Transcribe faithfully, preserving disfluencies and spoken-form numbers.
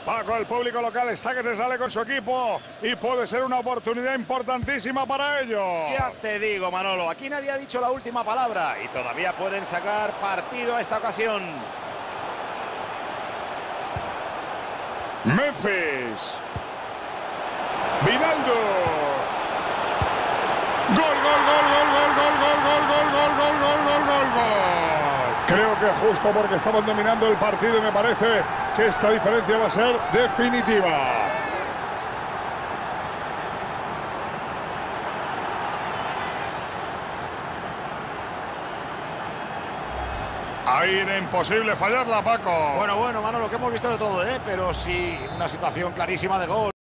Paco, el público local está que se sale con su equipo y puede ser una oportunidad importantísima para ellos. Ya te digo, Manolo, aquí nadie ha dicho la última palabra y todavía pueden sacar partido a esta ocasión. Memphis. Vinaldo. Gol, gol, gol, gol, gol, gol, gol, gol, gol, gol, gol, gol, gol, gol, gol. Creo que justo porque estaban dominando el partido y me parece que esta diferencia va a ser definitiva. Ahí era imposible fallarla, Paco. Bueno, bueno, Manolo, que hemos visto de todo, ¿eh? Pero sí, una situación clarísima de gol.